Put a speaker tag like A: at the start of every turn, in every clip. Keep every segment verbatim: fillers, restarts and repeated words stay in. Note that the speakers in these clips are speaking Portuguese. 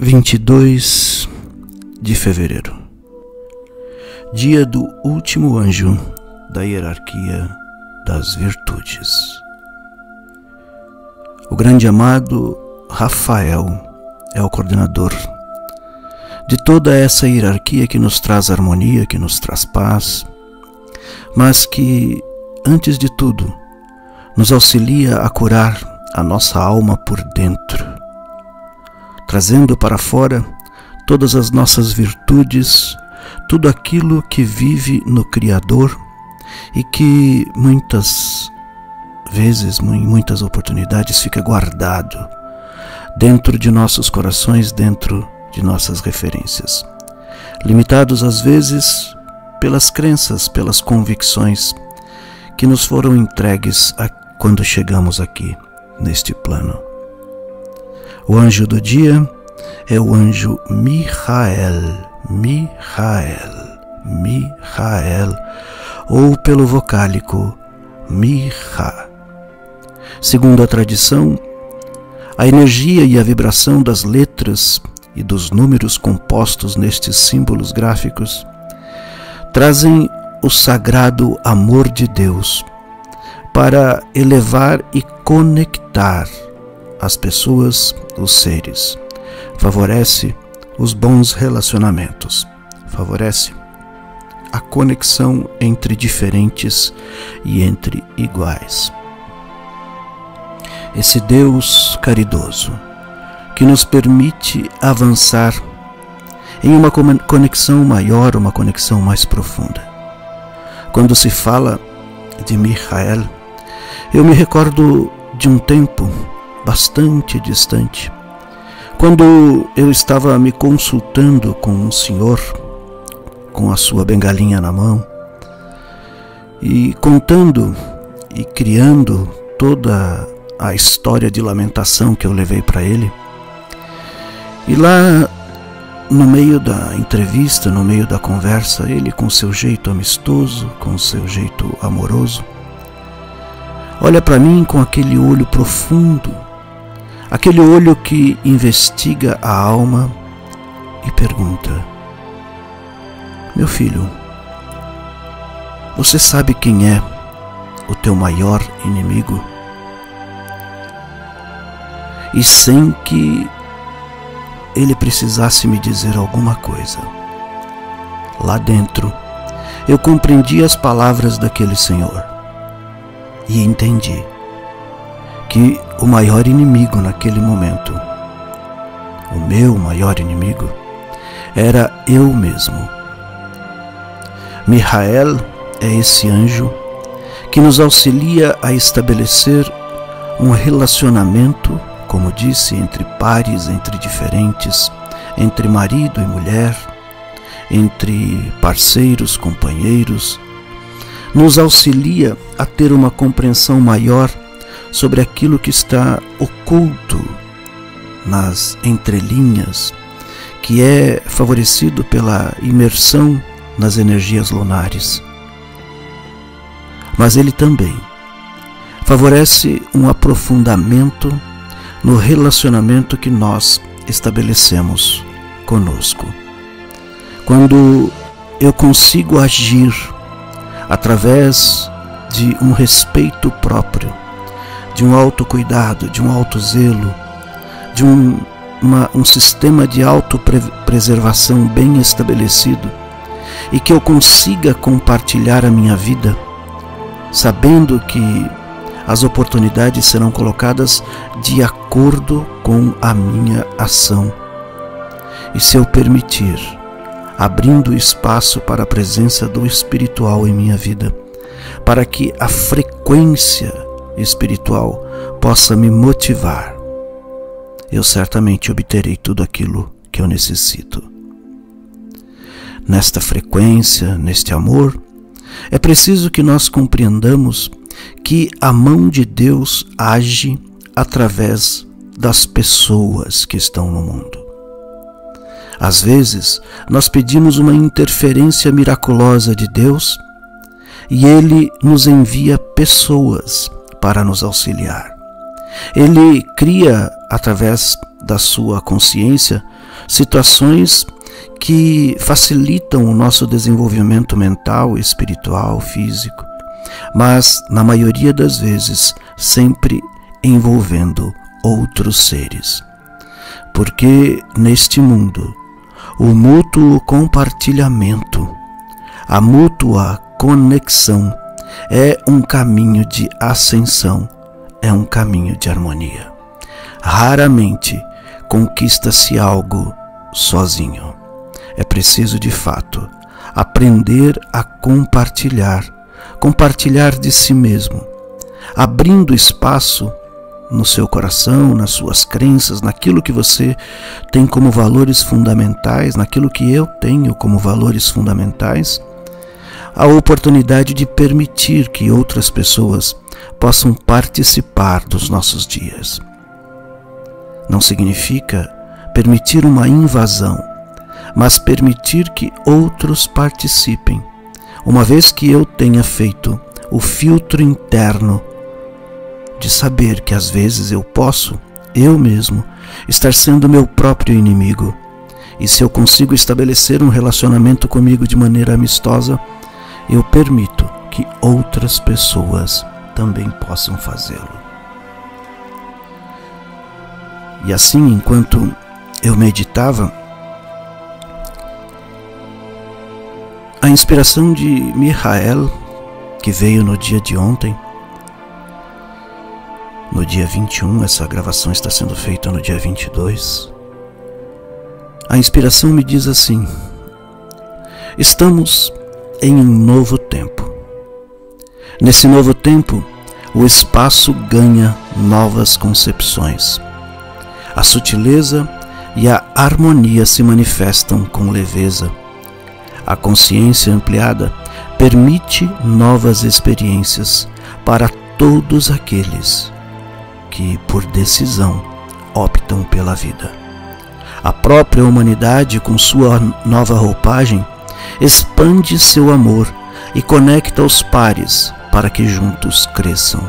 A: vinte e dois de fevereiro, dia do último anjo da hierarquia das virtudes. O grande amado Rafael é o coordenador de toda essa hierarquia que nos traz harmonia, que nos traz paz, mas que, antes de tudo, nos auxilia a curar a nossa alma por dentro, trazendo para fora todas as nossas virtudes, tudo aquilo que vive no Criador e que muitas vezes, em muitas oportunidades, fica guardado dentro de nossos corações, dentro de nossas referências, limitados às vezes pelas crenças, pelas convicções que nos foram entregues a, quando chegamos aqui neste plano. O anjo do dia é o anjo Michael, Michael, Michael, ou pelo vocálico Micha. Segundo a tradição, a energia e a vibração das letras e dos números compostos nestes símbolos gráficos trazem o sagrado amor de Deus para elevar e conectar as pessoas, os seres. Favorece os bons relacionamentos, favorece a conexão entre diferentes e entre iguais. Esse Deus caridoso que nos permite avançar em uma conexão maior, uma conexão mais profunda. Quando se fala de Michael, eu me recordo de um tempo bastante distante, quando eu estava me consultando com um senhor, com a sua bengalinha na mão, e contando e criando toda a história de lamentação que eu levei para ele. E lá, no meio da entrevista, no meio da conversa, ele, com seu jeito amistoso, com seu jeito amoroso, olha para mim com aquele olho profundo, aquele olho que investiga a alma e pergunta: meu filho, você sabe quem é o teu maior inimigo? E sem que ele precisasse me dizer alguma coisa, lá dentro eu compreendi as palavras daquele senhor e entendi que o maior inimigo naquele momento, o meu maior inimigo, era eu mesmo. Michael é esse anjo que nos auxilia a estabelecer um relacionamento, como disse, entre pares, entre diferentes, entre marido e mulher, entre parceiros, companheiros, nos auxilia a ter uma compreensão maior sobre aquilo que está oculto nas entrelinhas, que é favorecido pela imersão nas energias lunares. Mas ele também favorece um aprofundamento no relacionamento que nós estabelecemos conosco. Quando eu consigo agir através de um respeito próprio, de um autocuidado, de um autozelo, de um, uma, um sistema de autopreservação bem estabelecido, e que eu consiga compartilhar a minha vida, sabendo que as oportunidades serão colocadas de acordo com a minha ação. E se eu permitir, abrindo espaço para a presença do espiritual em minha vida, para que a frequência espiritual possa me motivar, eu certamente obterei tudo aquilo que eu necessito. Nesta frequência, neste amor, é preciso que nós compreendamos que a mão de Deus age através das pessoas que estão no mundo. Às vezes, nós pedimos uma interferência miraculosa de Deus e Ele nos envia pessoas para nos auxiliar. Ele cria, através da sua consciência, situações que facilitam o nosso desenvolvimento mental, espiritual, físico, mas na maioria das vezes sempre envolvendo outros seres. Porque neste mundo, o mútuo compartilhamento, a mútua conexão é um caminho de ascensão, é um caminho de harmonia. Raramente conquista-se algo sozinho. É preciso, de fato, aprender a compartilhar, compartilhar de si mesmo, abrindo espaço no seu coração, nas suas crenças, naquilo que você tem como valores fundamentais, naquilo que eu tenho como valores fundamentais, a oportunidade de permitir que outras pessoas possam participar dos nossos dias. Não significa permitir uma invasão, mas permitir que outros participem, uma vez que eu tenha feito o filtro interno de saber que às vezes eu posso, eu mesmo, estar sendo meu próprio inimigo. E se eu consigo estabelecer um relacionamento comigo de maneira amistosa, eu permito que outras pessoas também possam fazê-lo. E assim, enquanto eu meditava, a inspiração de Mihael, que veio no dia de ontem, no dia vinte e um, essa gravação está sendo feita no dia vinte e dois, a inspiração me diz assim: estamos em um novo tempo. Nesse novo tempo, o espaço ganha novas concepções. A sutileza e a harmonia se manifestam com leveza. A consciência ampliada permite novas experiências para todos aqueles que, por decisão, optam pela vida. A própria humanidade, com sua nova roupagem, expande seu amor e conecta os pares para que juntos cresçam.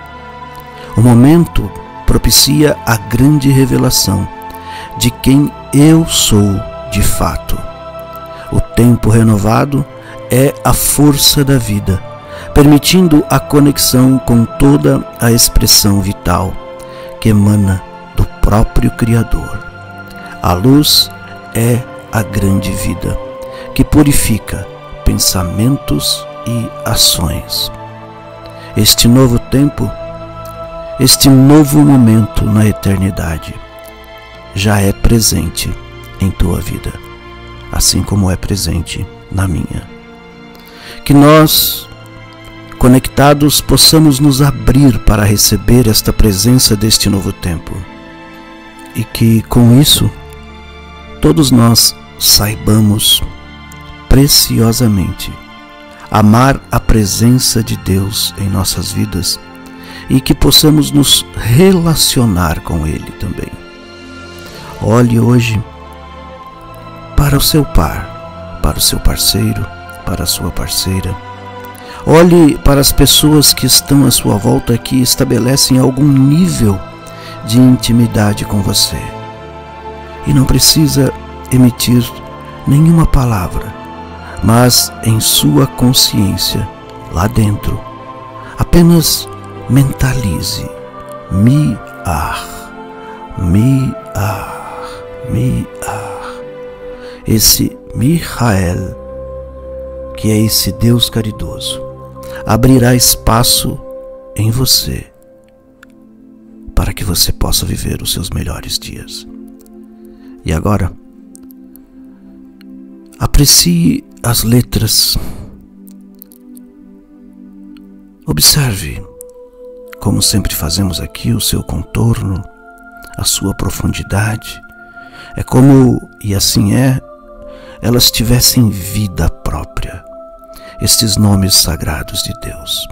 A: O momento propicia a grande revelação de quem eu sou de fato. O tempo renovado é a força da vida, permitindo a conexão com toda a expressão vital que emana do próprio Criador. A luz é a grande vida, que purifica pensamentos e ações. Este novo tempo, este novo momento na eternidade, já é presente em tua vida, assim como é presente na minha. Que nós, conectados, possamos nos abrir para receber esta presença deste novo tempo, e que com isso todos nós saibamos preciosamente amar a presença de Deus em nossas vidas e que possamos nos relacionar com Ele também. Olhe hoje para o seu par, para o seu parceiro, para a sua parceira. Olhe para as pessoas que estão à sua volta, que estabelecem algum nível de intimidade com você. E não precisa emitir nenhuma palavra, mas em sua consciência, lá dentro, apenas mentalize: Mi-ar, Mi-ar, Mi-ar. Esse Mihael, que é esse Deus caridoso, abrirá espaço em você para que você possa viver os seus melhores dias. E agora, aprecie as letras. Observe, como sempre fazemos aqui, o seu contorno, a sua profundidade. É como, e assim é, elas tivessem vida própria, estes nomes sagrados de Deus.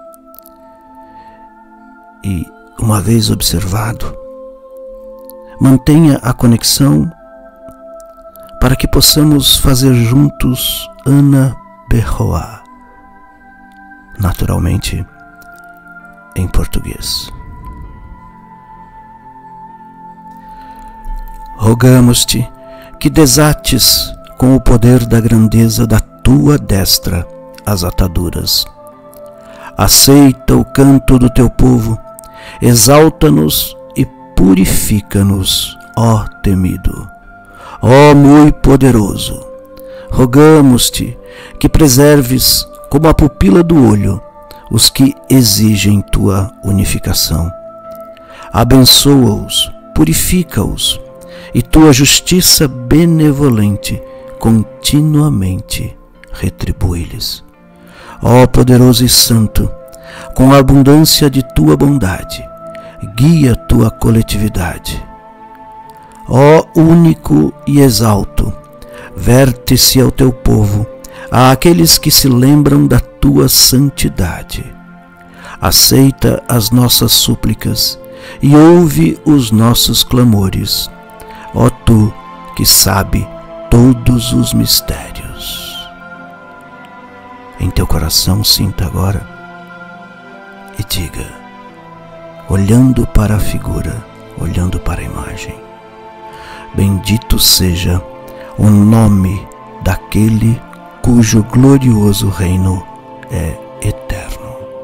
A: E, uma vez observado, mantenha a conexão para que possamos fazer juntos Ana Berroa, naturalmente em português. Rogamos-te que desates com o poder da grandeza da tua destra as ataduras. Aceita o canto do teu povo, exalta-nos e purifica-nos, ó temido, ó muito poderoso. Rogamos-te que preserves como a pupila do olho os que exigem tua unificação. Abençoa-os, purifica-os, e tua justiça benevolente continuamente retribui-lhes. Ó poderoso e santo, com a abundância de tua bondade, guia tua coletividade. Ó único e exalto, verte-se ao teu povo, àqueles que se lembram da tua santidade. Aceita as nossas súplicas e ouve os nossos clamores, ó tu que sabe todos os mistérios. Em teu coração sinta agora e diga, olhando para a figura, olhando para a imagem: bendito seja o nome daquele cujo glorioso reino é eterno.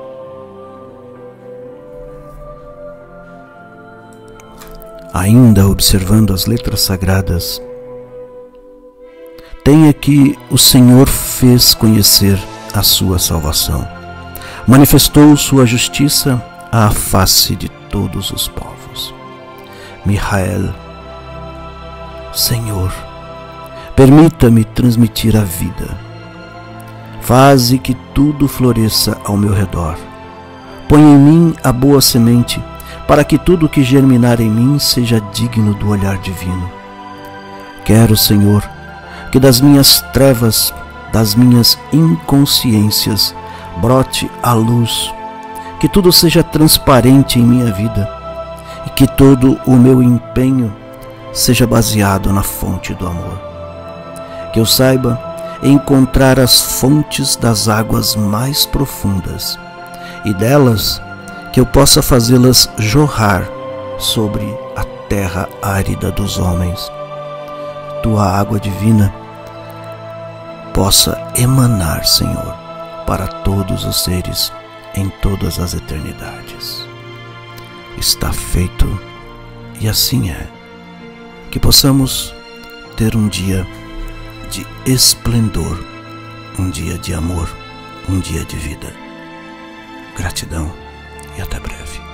A: Ainda observando as letras sagradas, tenha que o Senhor fez conhecer a sua salvação, manifestou sua justiça à face de todos os povos. Mihael, Senhor, permita-me transmitir a vida. Faze que tudo floresça ao meu redor. Põe em mim a boa semente, para que tudo que germinar em mim seja digno do olhar divino. Quero, Senhor, que das minhas trevas, das minhas inconsciências, brote a luz, que tudo seja transparente em minha vida e que todo o meu empenho seja baseado na fonte do amor. Que eu saiba encontrar as fontes das águas mais profundas e delas que eu possa fazê-las jorrar sobre a terra árida dos homens. Tua água divina possa emanar, Senhor, para todos os seres em todas as eternidades. Está feito e assim é. Que possamos ter um dia de esplendor, um dia de amor, um dia de vida. Gratidão e até breve.